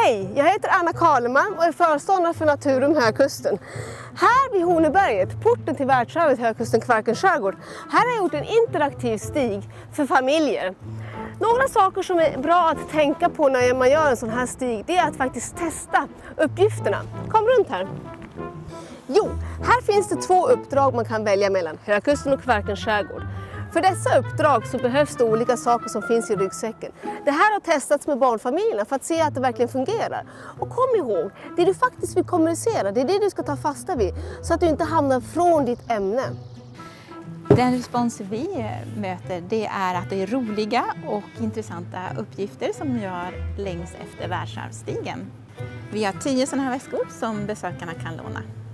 Hej, jag heter Anna Karleman och är föreståndare för Naturum Hökusten. Här vid Horneberget, porten till världsarvet Hökusten Kvarkens skärgård, här har jag gjort en interaktiv stig för familjer. Några saker som är bra att tänka på när man gör en sån här stig, det är att faktiskt testa uppgifterna. Kom runt här. Jo, här finns det 2 uppdrag man kan välja mellan, Hökusten och Kvarkens skärgård. För dessa uppdrag så behövs det olika saker som finns i ryggsäcken. Det här har testats med barnfamiljerna för att se att det verkligen fungerar. Och kom ihåg, det du faktiskt vill kommunicera, det är det du ska ta fasta vid. Så att du inte hamnar från ditt ämne. Den respons vi möter, det är att det är roliga och intressanta uppgifter som vi gör längs efter världsarvsstigen. Vi har 10 sådana här väskor som besökarna kan låna.